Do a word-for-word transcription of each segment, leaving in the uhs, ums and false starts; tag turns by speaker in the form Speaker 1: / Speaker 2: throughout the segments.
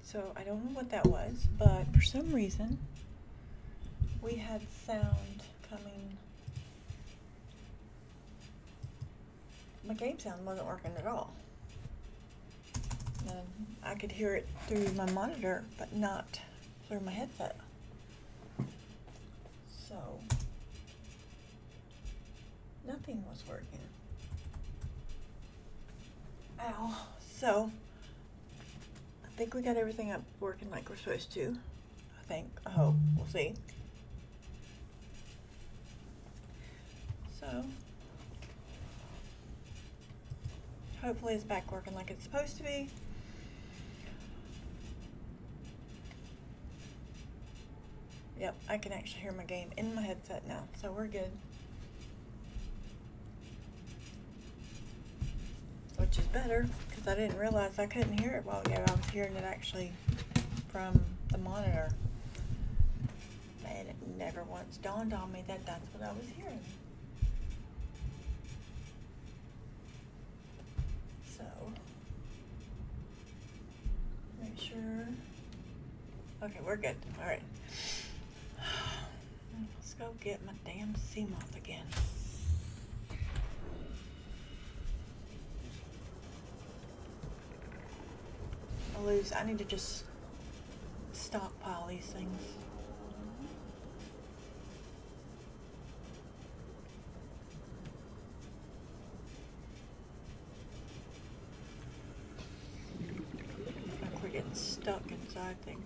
Speaker 1: So I don't know what that was, but for some reason we had sound coming. My game sound wasn't working at all. And I could hear it through my monitor, but not through my headset. So nothing was working. Ow. So I think we got everything up working like we're supposed to. I think. I hope. We'll see. So hopefully it's back working like it's supposed to be. Yep, I can actually hear my game in my headset now, so we're good. Which is better, because I didn't realize I couldn't hear it well yet. I was hearing it actually from the monitor. And it never once dawned on me that that's what I was hearing. So, make sure. Okay, we're good. All right. Let's go get my damn sea moth again. I lose. I need to just stockpile these things. Like we're getting stuck inside things.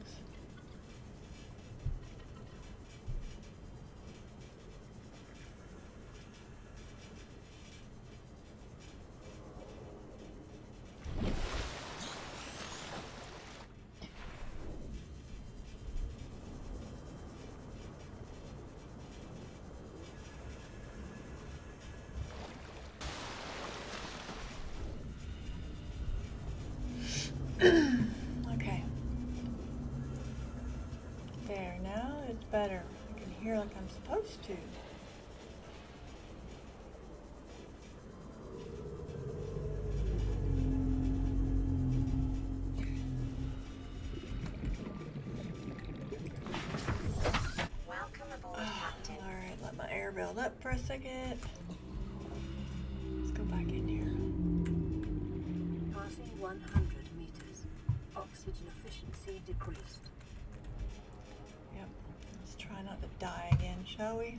Speaker 1: Okay. There, now it's better. I can hear like I'm supposed to.
Speaker 2: Welcome aboard,
Speaker 1: Oh,
Speaker 2: Captain.
Speaker 1: alright, let my air build up for a second. Let's go back in here.
Speaker 2: Passing one hundred meters. Oxygen efficiency decreased.
Speaker 1: Yep. Let's try not to die again, shall we?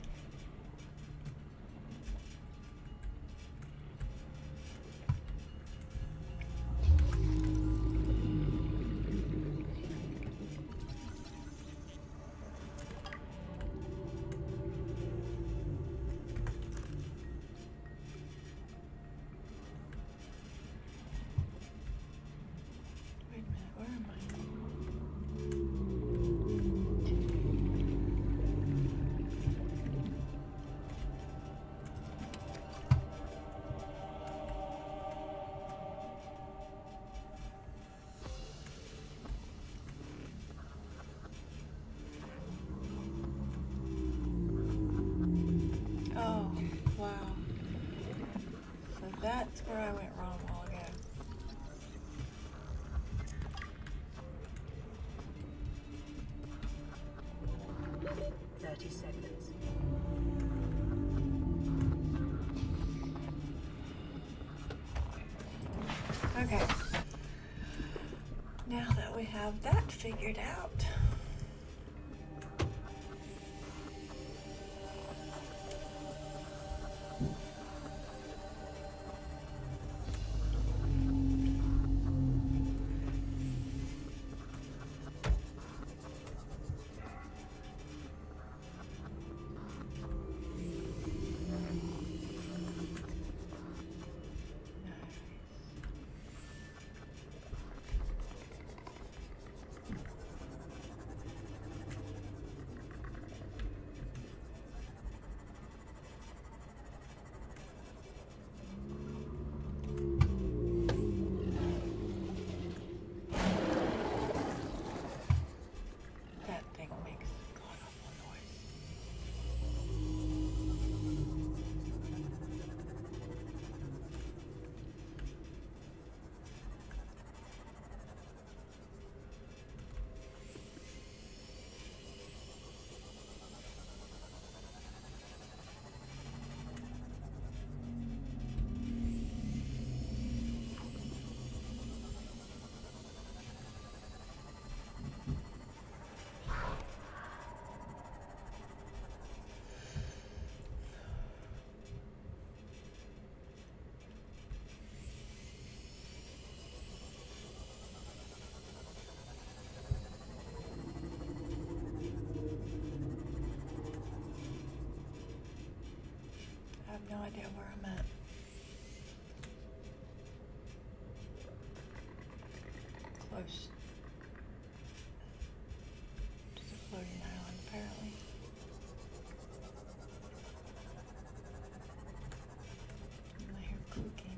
Speaker 1: Wait a minute, where am I? Oh, wow. So that's where I went wrong a while ago.
Speaker 2: thirty seconds.
Speaker 1: Okay. Now that we have that figured out. close to the floating island, apparently. And I hear clicking.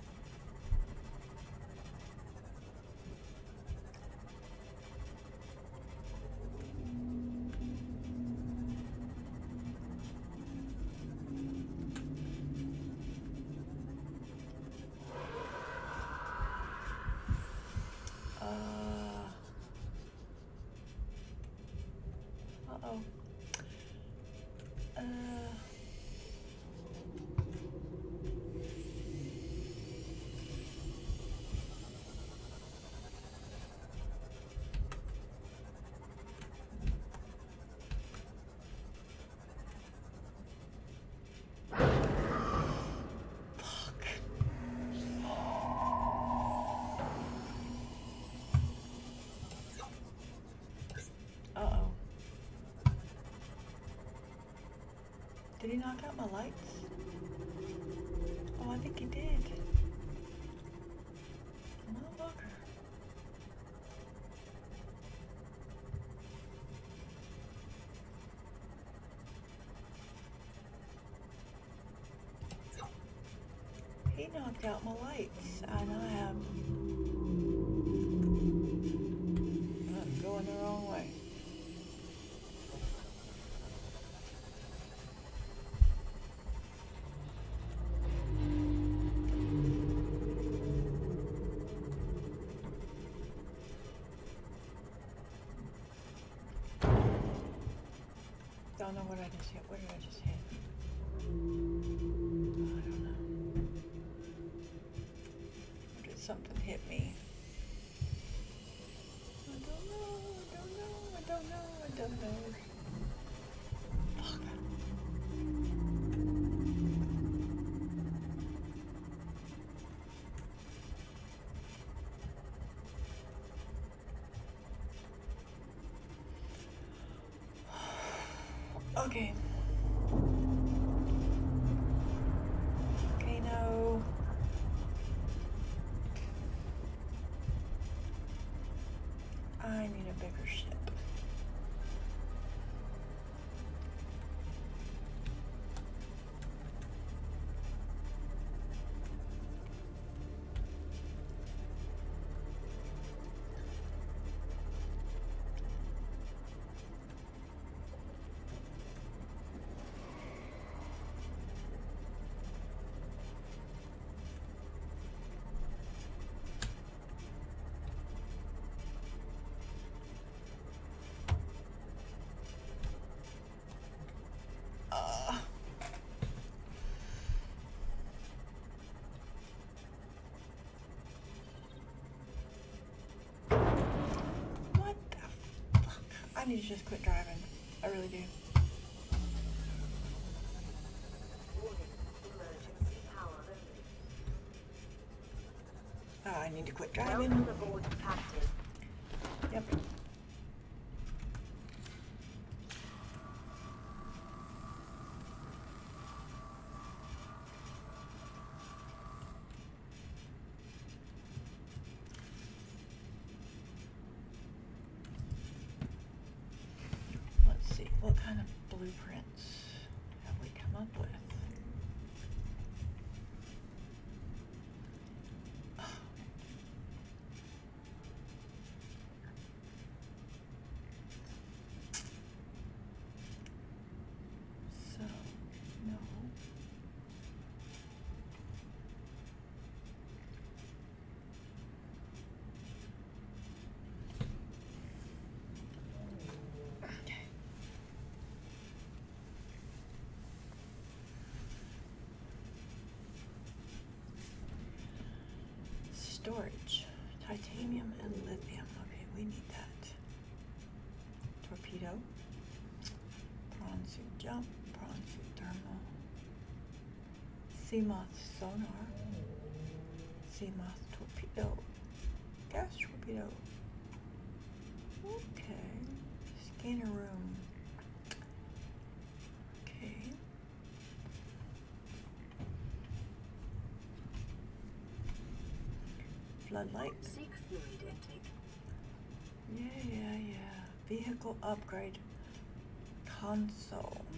Speaker 1: Uh-oh. Uh... Fuck. Uh-oh. Did he knock out my lights? Oh, I think he did. Motherfucker. He knocked out my lights, and I am I'm going the wrong way. Don't know what I just hit. What did I just hit? I don't know. Or did something hit me? I don't know. I don't know. I don't know. I don't know. Fuck. Okay. Okay, no. I need a bigger ship. Uh. What the fuck? I need to just quit driving. I really do. Oh, I need to quit driving.
Speaker 2: Welcome aboard, Captain.
Speaker 1: Yep. Let's see, what kind of blueprints have we come up with? So, no. Okay. Storage, titanium and lithium. Okay, we need that. Torpedo, prawn suit jump, prawn suit thermal, Seamoth sonar, Seamoth torpedo, gas torpedo. Okay, scanner room. Okay. Floodlight.
Speaker 2: Seek fluid intake.
Speaker 1: Yeah, yeah, yeah. Vehicle upgrade console.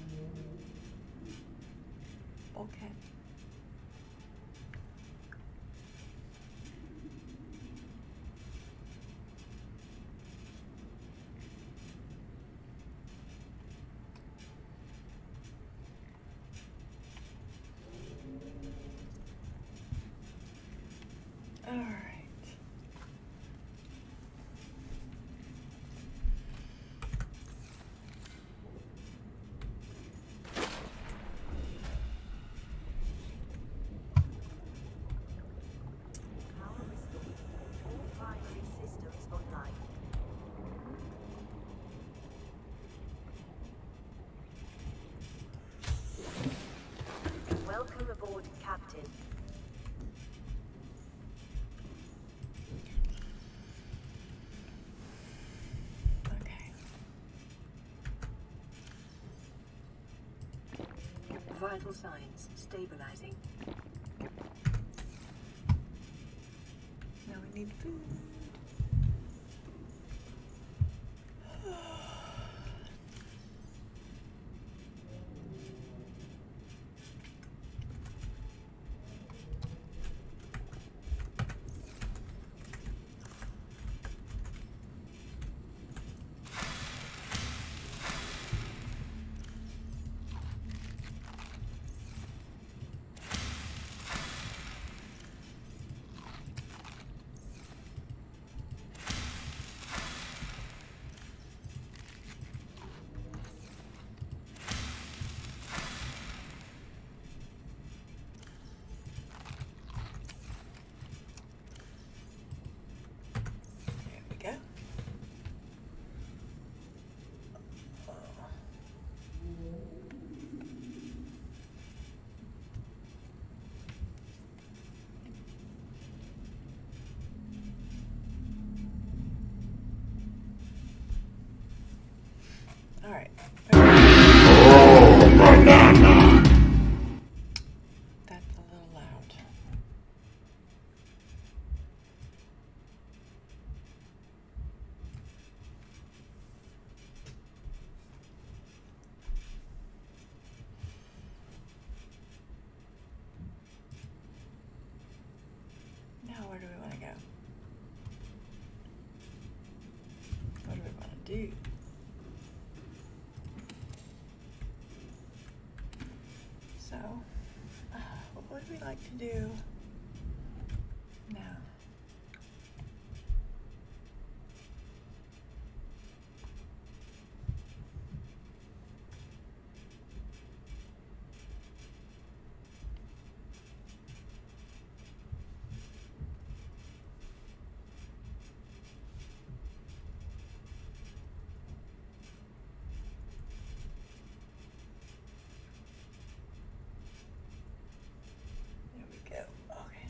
Speaker 1: Okay. All right.
Speaker 3: Power restored. All primary systems online. Welcome aboard, Captain.
Speaker 1: Okay.
Speaker 2: Vital signs stabilizing.
Speaker 1: Now we need food. There we go. All right. That's a little loud. Now, where do we want to go? What do we want to do? So, uh, what would we like to do now? There we go. Okay.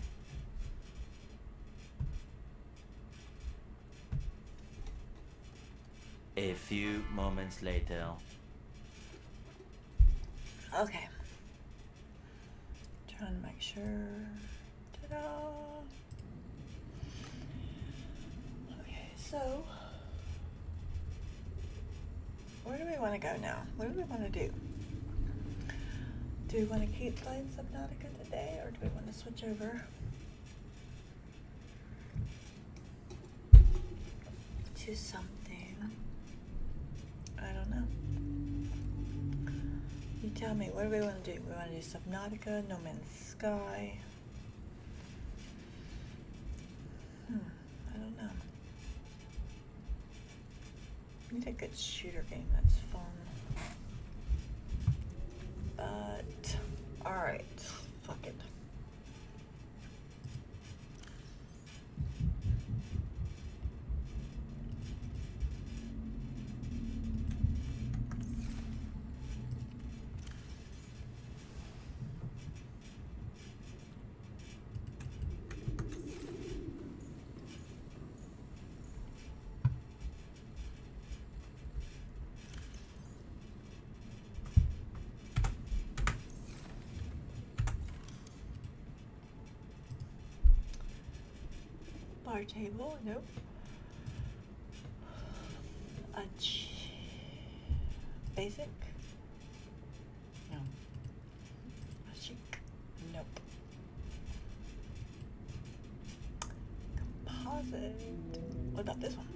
Speaker 4: A few moments later.
Speaker 1: Okay. Trying to make sure. Ta-da! Okay, so where do we want to go now? What do we want to do? Do we want to keep playing Subnautica today, or do we want to switch over to something? I don't know. You tell me, what do we want to do? We want to do Subnautica, No Man's Sky. Hmm, I don't know. We need a good shooter game that's fun. But, alright, fuck it. Bar table, nope. A ch basic? No. A chic? Nope. Composite. What about this one?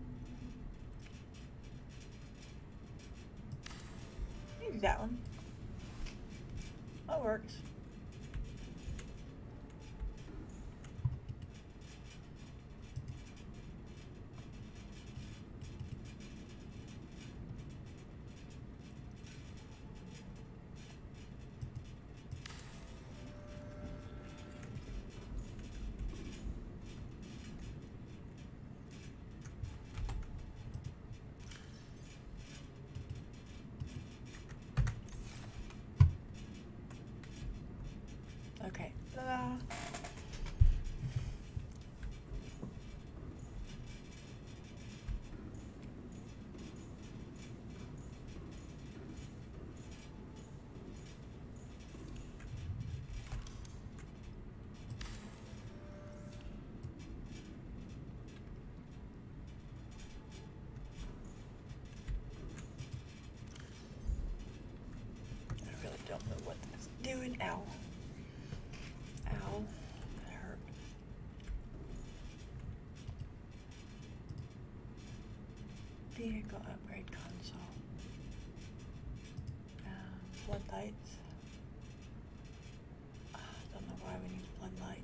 Speaker 1: Use that one. That works. Okay. Ta-da. I really don't know what that's doing. Ow. Ow, that hurt. Vehicle upgrade console. Um, floodlights. I don't know why we need floodlights.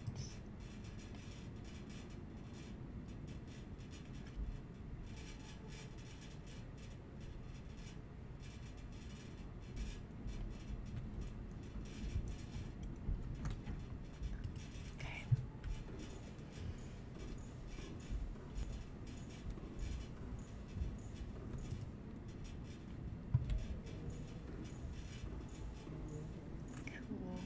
Speaker 1: Okay. Cool.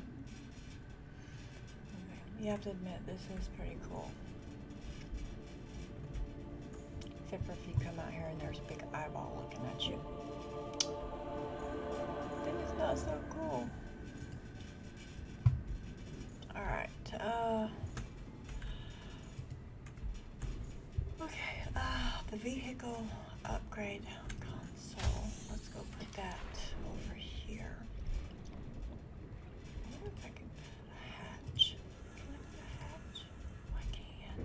Speaker 1: Okay. You have to admit, this is pretty cool. Except for if you come out here and there's a big eyeball looking at you. Then it's not so cool. Alright, uh... okay, uh, the vehicle upgrade console. Let's go put that over here. I wonder if I can put a hatch. Can I put a hatch? Oh, I can.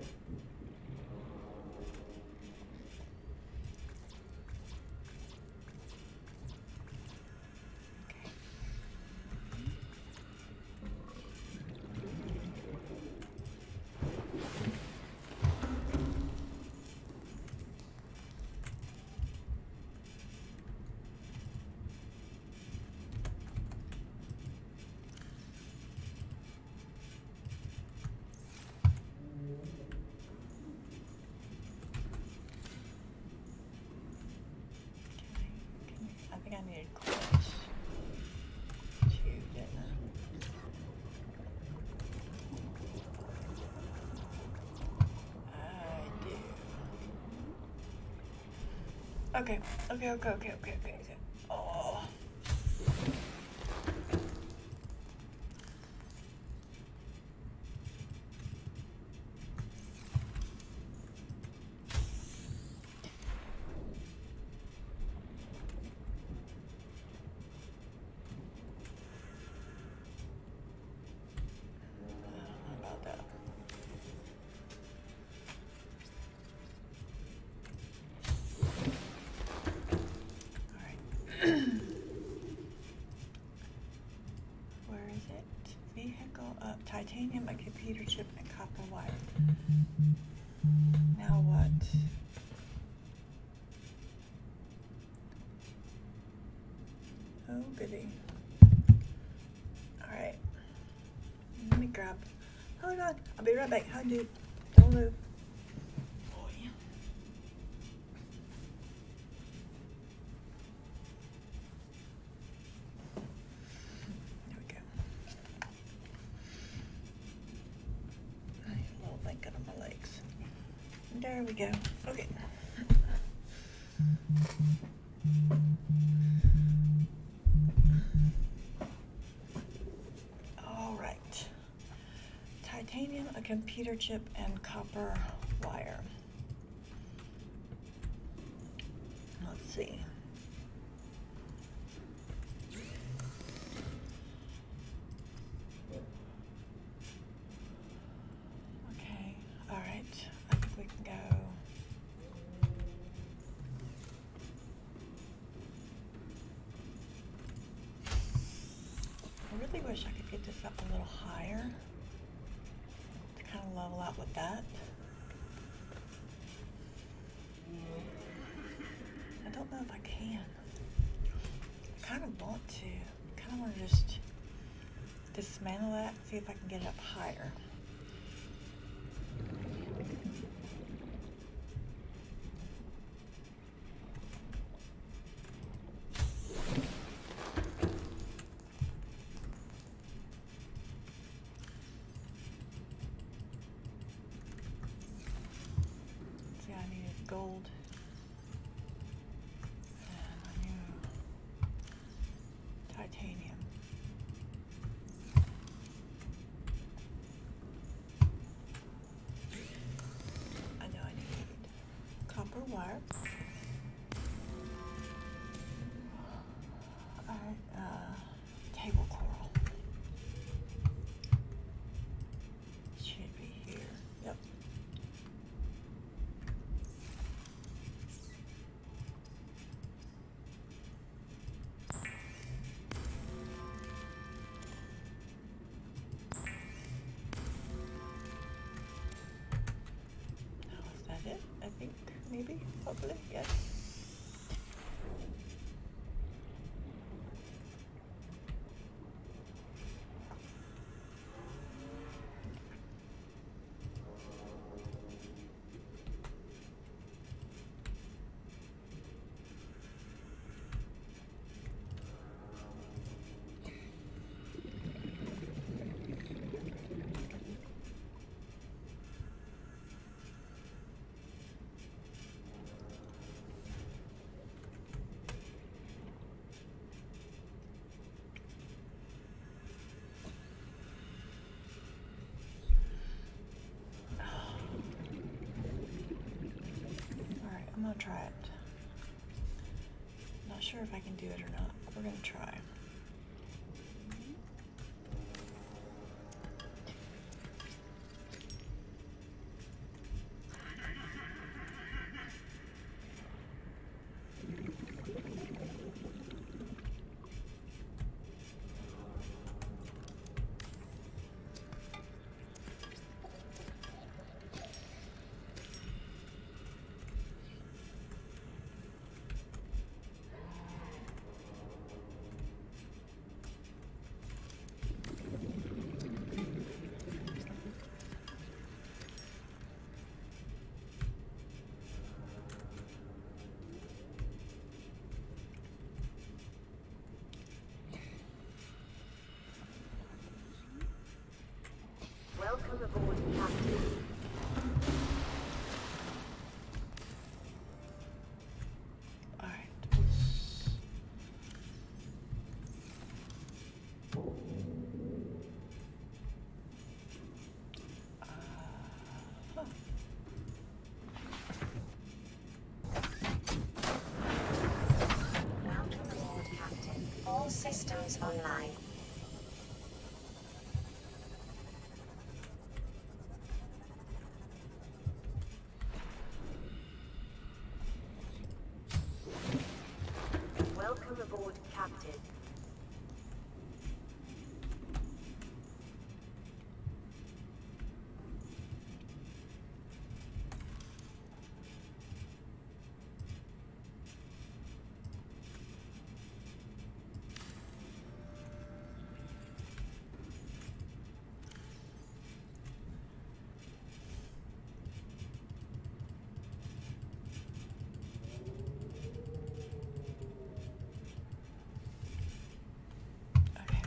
Speaker 1: Okay. I think I needed clutch too, didn't I? I do. Okay, okay, okay, okay, okay, okay. Oh. About that. All right. Where is it? Vehicle up, titanium, a computer chip, and copper wire. Now what? Oh goody. All right. Let me grab. Hold on. I'll be right back. Hi, dude. Don't move. Boy. There we go. I need a little blanket on my legs. There we go. Okay. All right. Titanium, a computer chip, and copper wire. see. Okay, all right. I think we can go. I really wish I could get this up a little higher to kind of level out with that. I don't know if I can. I kind of want to. I kind of want to just dismantle that and see if I can get it up higher. See, I needed gold. And I knew titanium. I know I need copper wire. Alright, uh, table coral. Should be here. Yep. Now, is that it? I think, maybe, hopefully, yes. Alright, I'm gonna try it. Not sure if I can do it or not. We're gonna try.
Speaker 3: Welcome aboard, Captain.
Speaker 1: Alright. Uh, huh.
Speaker 3: Welcome aboard, Captain. All systems online. Welcome aboard, Captain.
Speaker 1: Okay.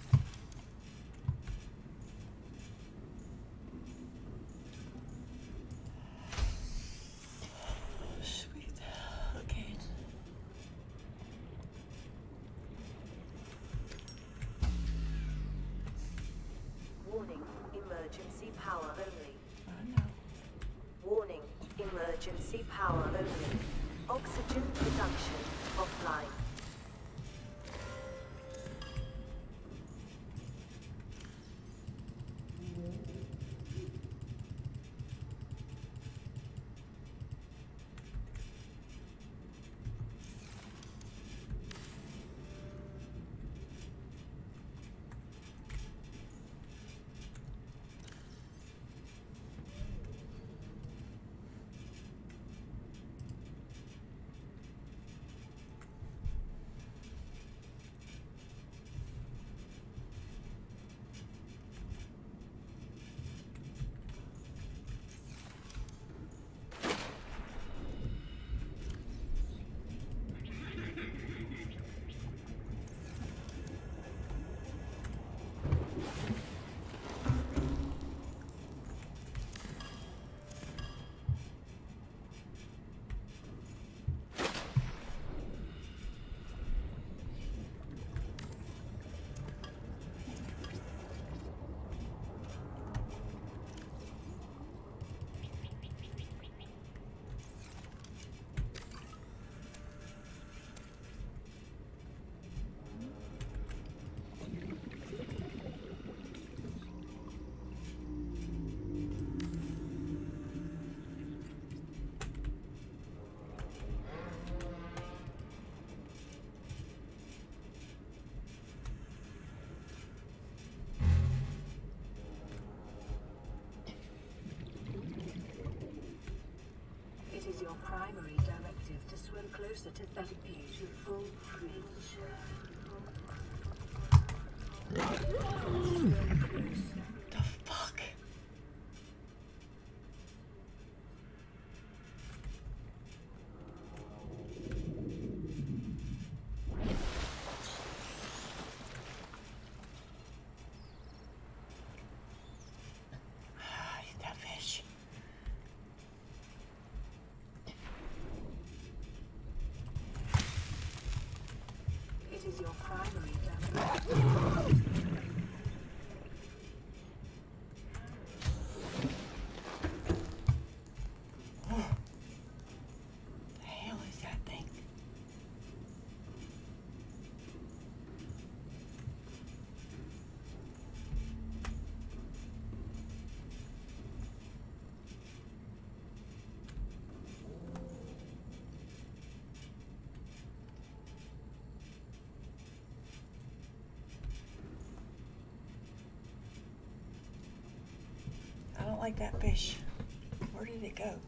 Speaker 1: Sweet. Okay.
Speaker 3: Warning, emergency power only.
Speaker 1: I know.
Speaker 3: Warning, emergency power only. Oxygen production offline. It is your primary directive to swim closer to that beautiful creature. Swim closer.
Speaker 1: The fuck? Ah, eat that fish.
Speaker 3: It is your primary directive.
Speaker 1: The hell is that thing? I don't like that fish. Where did it go?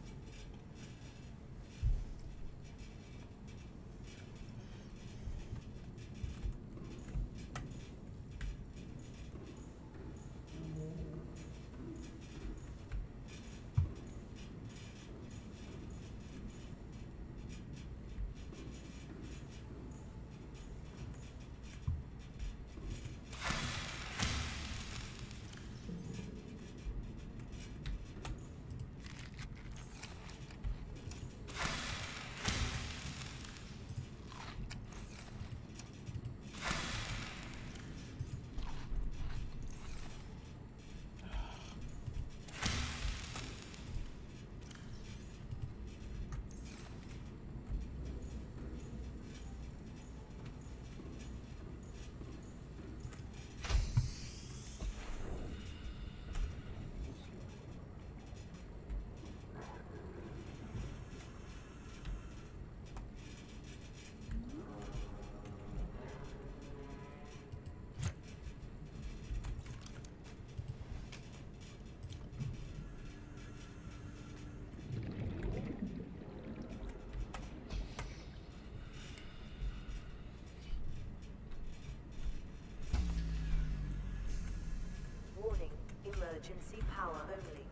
Speaker 3: Warning, emergency power only.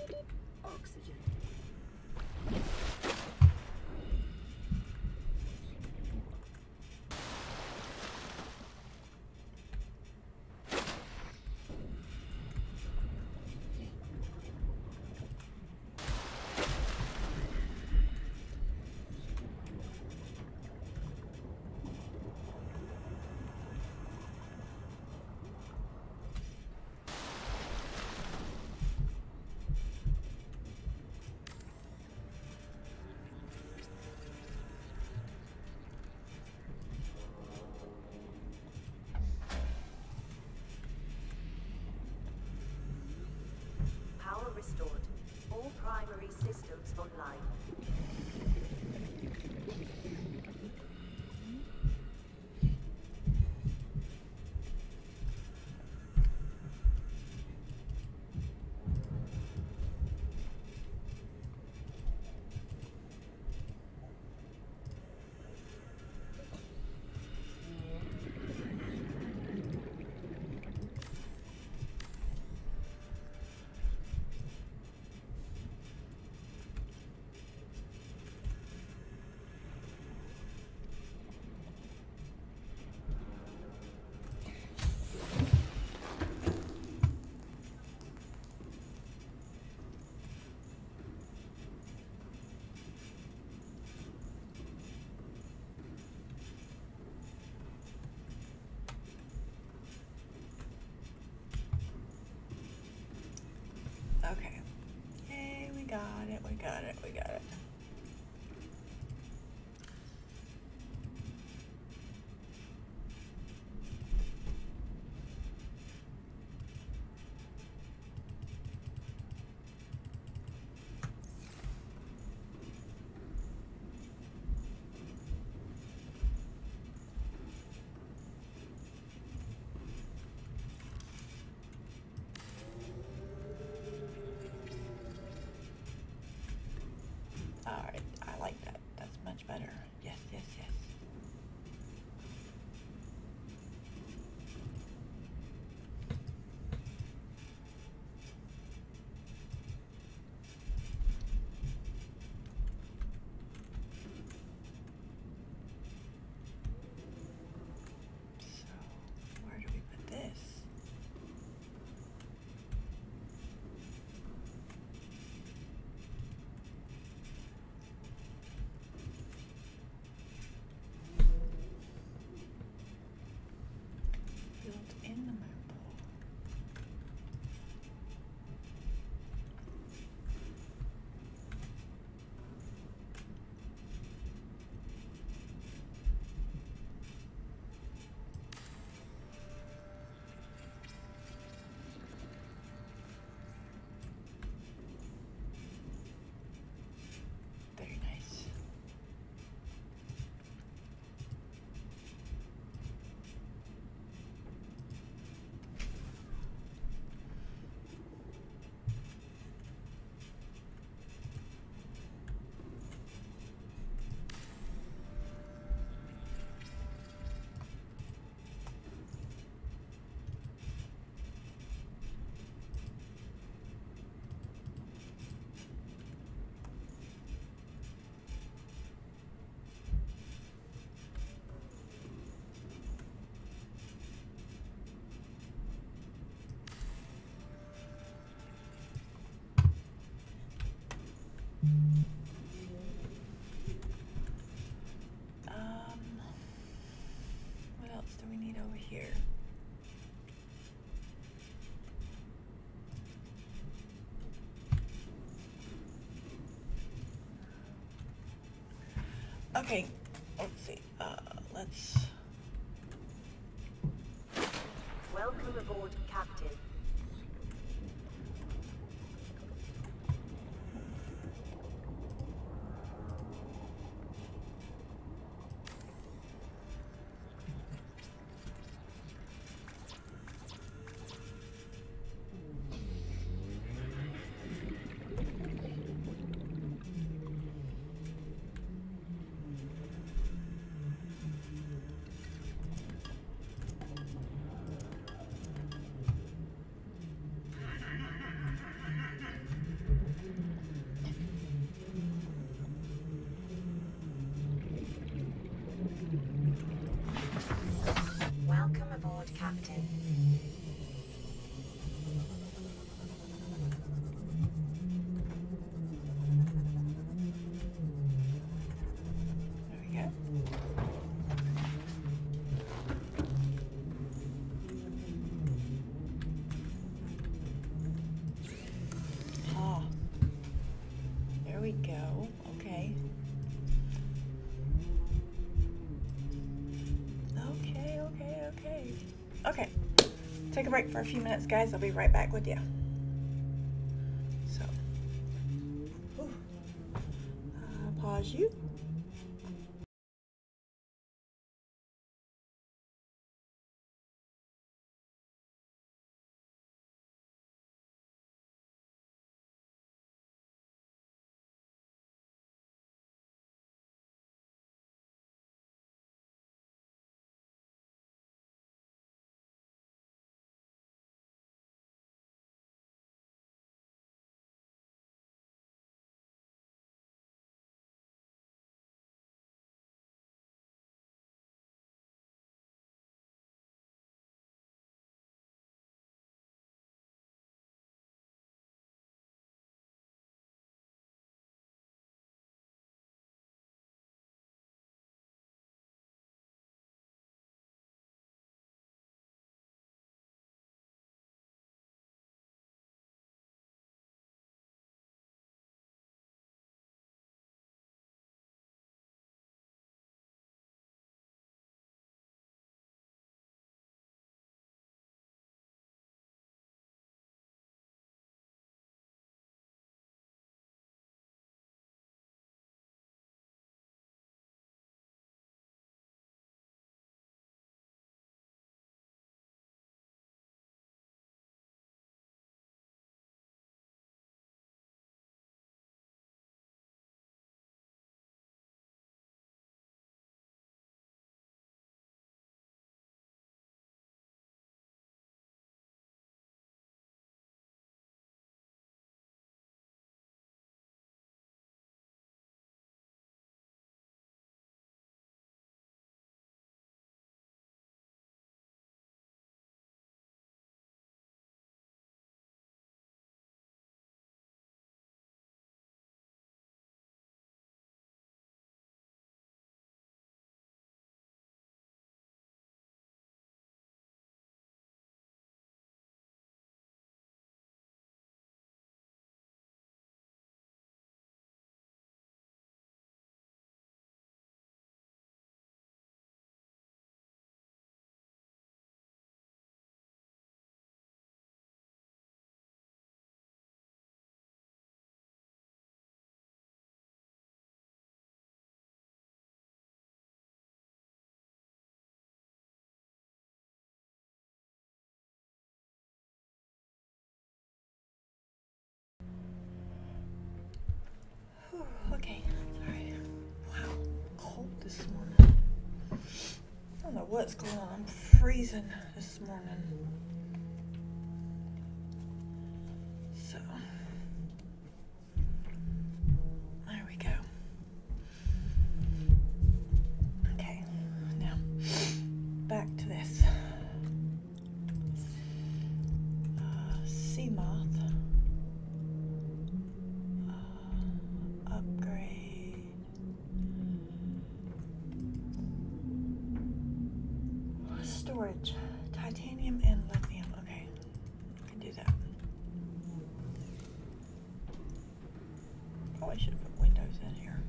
Speaker 3: Oxygen.
Speaker 5: Power restored. All primary systems online.
Speaker 1: Okay. Yay, we got it, we got it, we got it. Alright, I like that. That's much better. Yes, yes, yes. So, where do we put this? Built in the maple. Very nice. Um, what else do we need over here? Okay, let's see. Uh, let's.
Speaker 5: Welcome aboard, Captain.
Speaker 1: take a break for a few minutes, guys. I'll be right back with you. So, whew. Uh, pause you. Whew, okay, alright. Wow, cold this morning. I don't know what's going on. I'm freezing this morning. So, there we go. Okay, now back to this. Uh, sea moth. Upgrade. Storage. Titanium and lithium. Okay. I can do that. Probably should have put windows in here.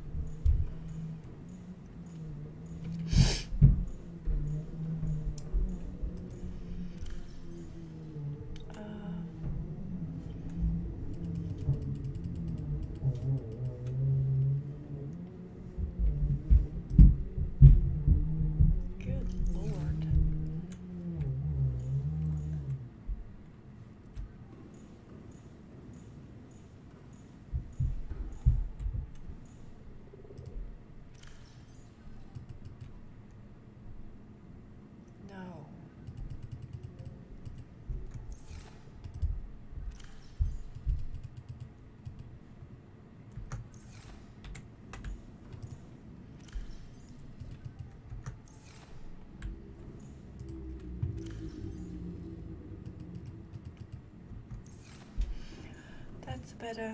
Speaker 1: That's better.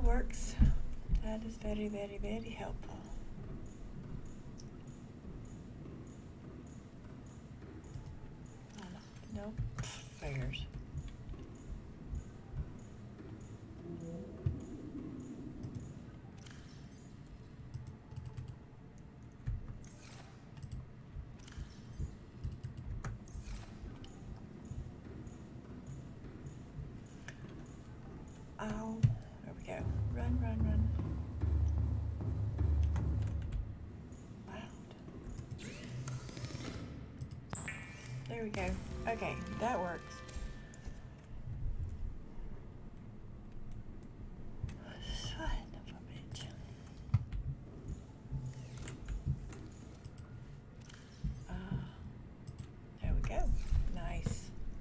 Speaker 1: works. That is very, very, very helpful. Oh, no, nope. Figures. Oh, there we go. Run, run, run. Loud. There we go. Okay, that works. Son of a bitch. Uh, there we go. Nice.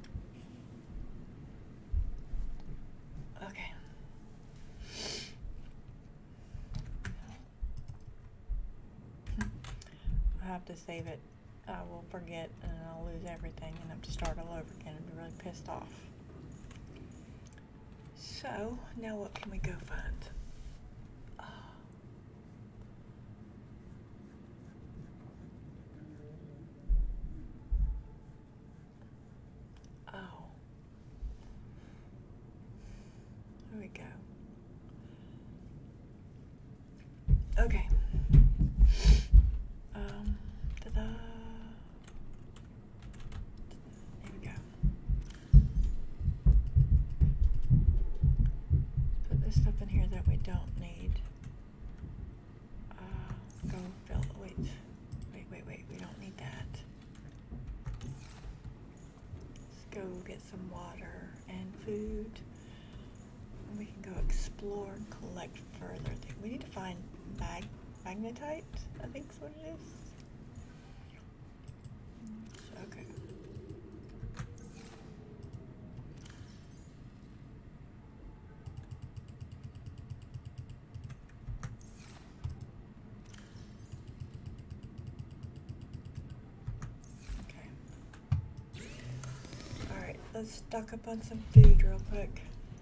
Speaker 1: Okay. I have to save it. I will forget and I'll lose everything and have to start all over again and be really pissed off. So, now what can we go find? Oh. Oh. There we go. Okay. Um, ta-da. There we go. Put this stuff in here that we don't need. Uh, go fill, wait, wait, wait, wait, we don't need that. Let's go get some water and food. And we can go explore and collect further things. We need to find mag magnetite, I think is what it is. Okay. Okay. Alright, let's stock up on some food real quick.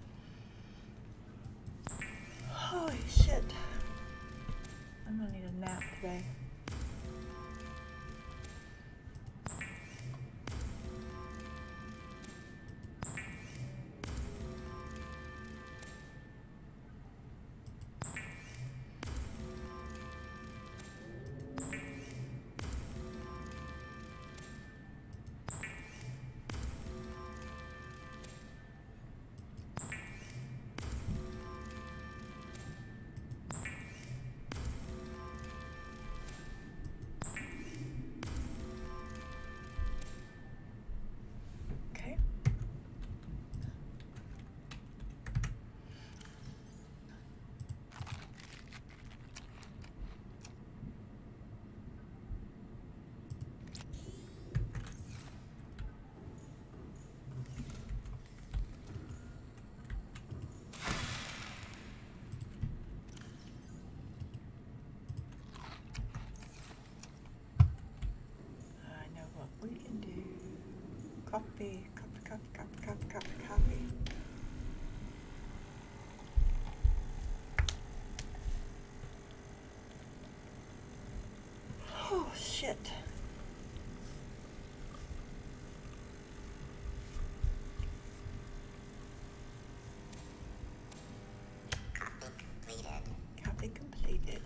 Speaker 1: Holy shit. I'm gonna need a nap today. Okay. I know what we can do. Coffee, coffee, coffee, coffee, coffee, coffee, coffee. Oh, shit. Copy completed.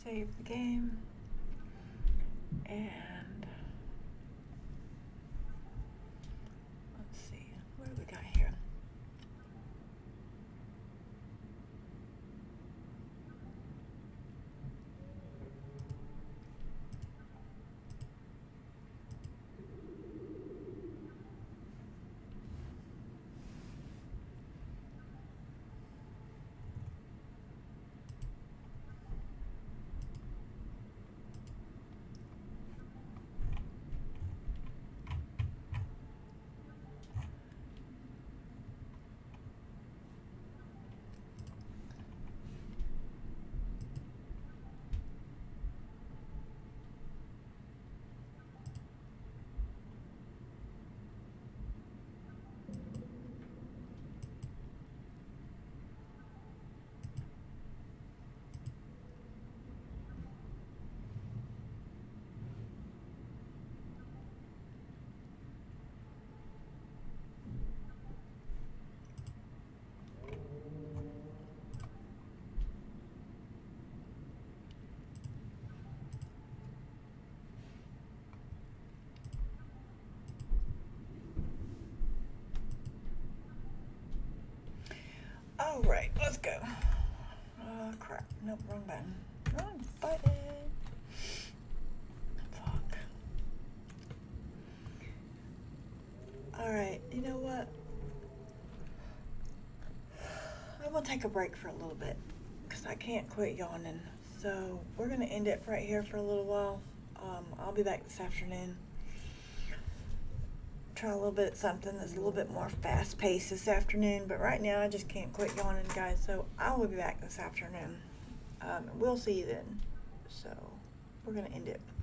Speaker 1: save the game. And let's see, what do we got here? All right, let's go. Oh, crap. Nope, wrong button. Wrong button. Fuck. All right, you know what? I'm going to take a break for a little bit because I can't quit yawning. So we're going to end it right here for a little while. Um, I'll be back this afternoon. Try a little bit of something that's a little bit more fast-paced this afternoon, but right now I just can't quit yawning, guys, so I will be back this afternoon. Um, we'll see you then. So we're going to end it.